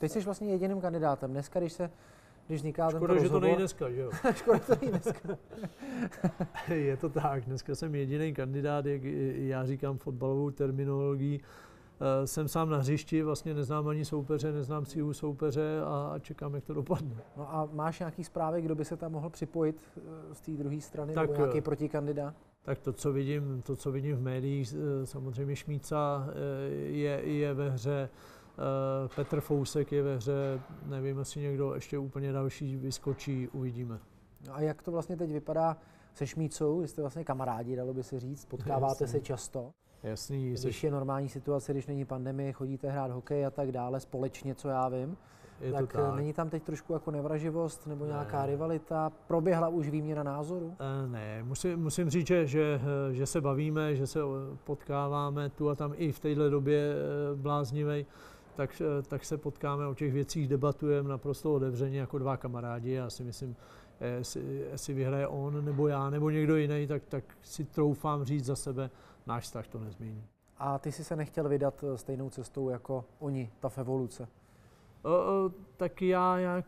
Ty jsi vlastně jediným kandidátem. Dneska, když vzniká tento rozhovor... Škoda, že to není dneska, že jo? Škoda, že to není dneska. Je to tak. Dneska jsem jediný kandidát, jak já říkám fotbalovou terminologií. Jsem sám na hřišti, vlastně neznám ani soupeře, neznám sílu soupeře a čekám, jak to dopadne. No a máš nějaký zprávy, kdo by se tam mohl připojit z té druhé strany, tak, nebo nějaký protikandidát? Tak to, co vidím v médiích, samozřejmě Šmíca je ve hře, Petr Fousek je ve hře, nevím, jestli někdo ještě úplně další vyskočí, uvidíme. No a jak to vlastně teď vypadá se Šmícou? Vy jste vlastně kamarádi, dalo by se říct, potkáváte se často. Jasný. Když je normální situace, když není pandemie, chodíte hrát hokej a tak dále, společně, co já vím. Tak není tam teď trošku jako nevraživost nebo nějaká rivalita? Proběhla už výměna názoru? Ne, musím říct, že se bavíme, že se potkáváme tu a tam i v této době bláznivej, tak se potkáme, o těch věcích debatujeme naprosto otevřeně jako dva kamarádi. Já si myslím, jestli vyhraje on nebo já nebo někdo jiný, tak si troufám říct za sebe, náš vztah to nezmění. A ty jsi se nechtěl vydat stejnou cestou jako oni, ta evoluce? Tak já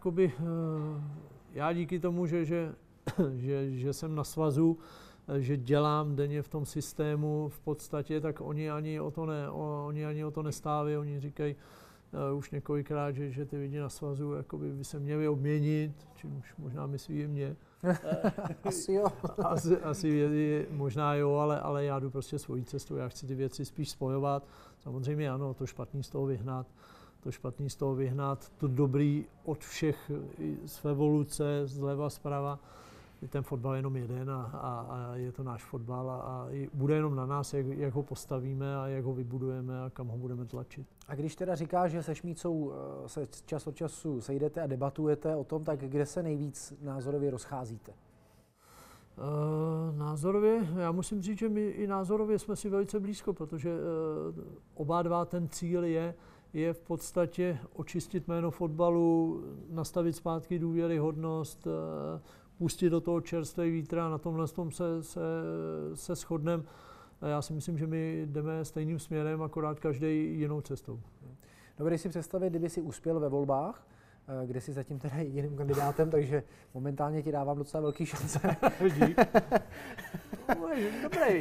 díky tomu, že jsem na svazu, že dělám denně v tom systému v podstatě, tak oni ani o to nestávají, oni říkají už několikrát, že ty lidi na svazu jakoby by se měli obměnit, čímž možná myslí mě. Asi jo. Asi možná jo, ale já jdu prostě svojí cestou, já chci ty věci spíš spojovat. Samozřejmě ano, to špatný z toho vyhnat, to dobrý od všech z evoluce, zleva, zprava. Ten fotbal je jenom jeden a je to náš fotbal a bude jenom na nás, jak ho postavíme a jak ho vybudujeme a kam ho budeme tlačit. A když teda říkáš, že se Šmícou se čas od času sejdete a debatujete o tom, tak kde se nejvíc názorově rozcházíte? Názorově, já musím říct, že my i názorově jsme si velice blízko, protože oba dva ten cíl je v podstatě očistit jméno fotbalu, nastavit zpátky důvěryhodnost, pustit do toho čerstvý vítr a na tomhle tom se shodneme. Já si myslím, že my jdeme stejným směrem, akorát každý jinou cestou. Dobře si představit, kdyby si uspěl ve volbách, kde jsi zatím teda jediným kandidátem, takže momentálně ti dávám docela velký šance. Dík. Dobrý.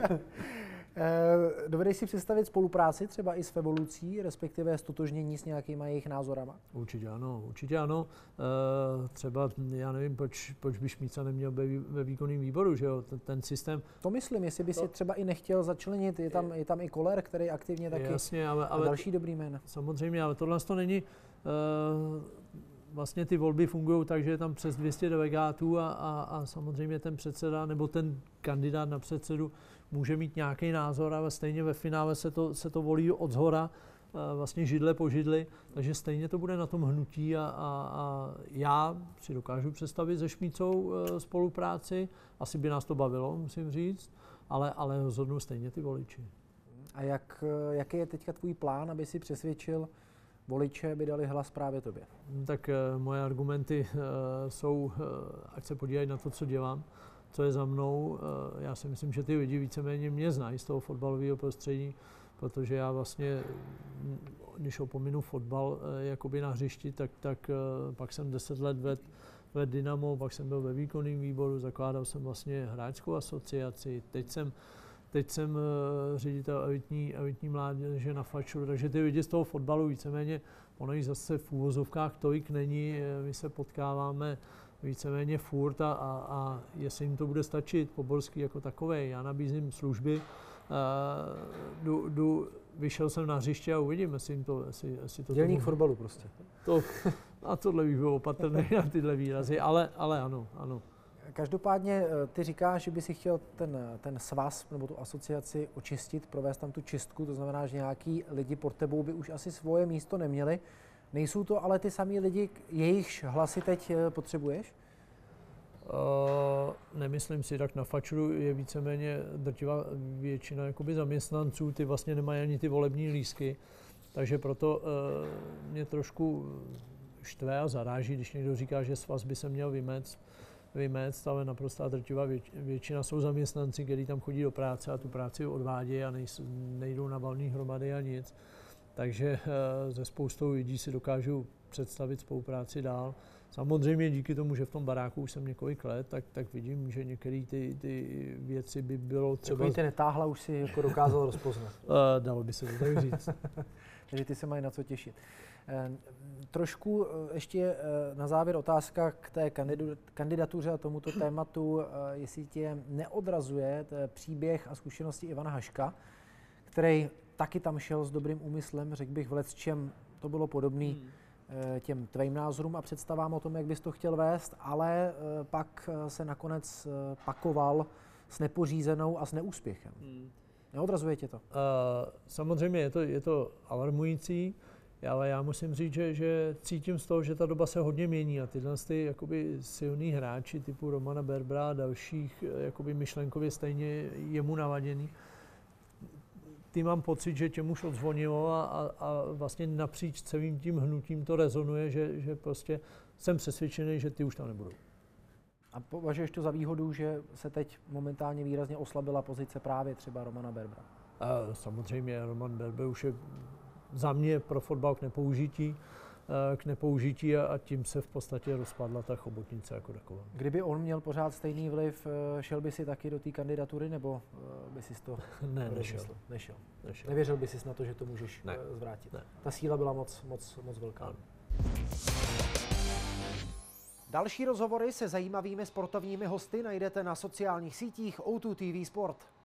Dovedeš si představit spolupráci třeba i s evolucí, respektive stotožnění s nějakýma jejich názorama? Určitě ano. Třeba, já nevím, proč by Šmíca neměl ve výkonném výboru, že jo, ten systém. To myslím, jestli by si třeba i nechtěl začlenit, je tam i Koller, který aktivně taky, jasně, ale další dobrý jména. Samozřejmě, ale tohle to není, vlastně ty volby fungují tak, že je tam přes 200 delegátů a samozřejmě ten předseda nebo ten kandidát na předsedu může mít nějaký názor, ale stejně ve finále se to volí odzhora, vlastně židle po židli, takže stejně to bude na tom hnutí a já si dokážu představit se Šmícou spolupráci, asi by nás to bavilo, musím říct, ale rozhodnou stejně ty voliči. A jaký je teďka tvůj plán, aby si přesvědčil voliče, aby dali hlas právě tobě? Tak moje argumenty jsou, ať se podívají na to, co dělám, co je za mnou. Já si myslím, že ty lidi víceméně mě znají z toho fotbalového prostředí, protože já vlastně, když opominu fotbal jakoby na hřišti, tak pak jsem 10 let vedl Dynamo, pak jsem byl ve výkonném výboru, zakládal jsem vlastně hráčskou asociaci, teď jsem ředitel elitní mládeže na Fačuru, takže ty lidi z toho fotbalu víceméně, ono jich zase v úvozovkách tolik není, my se potkáváme víceméně furt a jestli jim to bude stačit, Poborský jako takovej, já nabízím služby, vyšel jsem na hřiště a uvidím, jestli to... Dělník fotbalu prostě. A tohle bych byl opatrný na tyhle výrazy, ale ano. Každopádně ty říkáš, že by si chtěl ten svaz nebo tu asociaci očistit, provést tam tu čistku, to znamená, že nějaký lidi pod tebou by už asi svoje místo neměli. Nejsou to ale ty samý lidi, jejichž hlasy teď potřebuješ? Nemyslím si, tak na Fačuru je víceméně drtivá většina jakoby zaměstnanců, ty vlastně nemají ani ty volební lístky, takže proto mě trošku štve a zaráží, když někdo říká, že svaz by se měl vymést, ale naprostá drtivá většina jsou zaměstnanci, kteří tam chodí do práce a tu práci odvádějí a nejdou na valné hromady a nic. takže se spoustou lidí si dokážu představit spolupráci dál. Samozřejmě díky tomu, že v tom baráku už jsem několik let, tak vidím, že některé ty věci by bylo třeba... Takový ty netáhla už si jako dokázal rozpoznat. Dalo by se to tak říct. Takže ty se mají na co těšit. Trošku ještě na závěr otázka k té kandidatuře a tomuto tématu, jestli tě neodrazuje příběh a zkušenosti Ivana Haška, který taky tam šel s dobrým úmyslem, řekl bych, v lecčem to bylo podobný těm tvým názorům a představám o tom, jak bys to chtěl vést, ale pak se nakonec pakoval s nepořízenou a s neúspěchem. Neodrazuje tě to? Samozřejmě je to alarmující, ale já musím říct, že cítím z toho, že ta doba se hodně mění a tyhle jakoby silný hráči typu Romana Berbera a dalších jakoby myšlenkově stejně jemu navaděný, ty mám pocit, že těm už odzvonilo a vlastně napříč celým tím hnutím to rezonuje, že prostě jsem přesvědčený, že ty už tam nebudou. A považuješ to za výhodu, že se teď momentálně výrazně oslabila pozice právě třeba Romana Berbera? Samozřejmě Roman Berber už je za mě pro fotbal k nepoužití a tím se v podstatě rozpadla ta chobotnice jako taková. Kdyby on měl pořád stejný vliv, šel by si taky do té kandidatury, nebo by si to nešel? Nevěřil by si na to, že to můžeš zvrátit? Ne. Ta síla byla moc velká. Ne. Další rozhovory se zajímavými sportovními hosty najdete na sociálních sítích O2 TV Sport.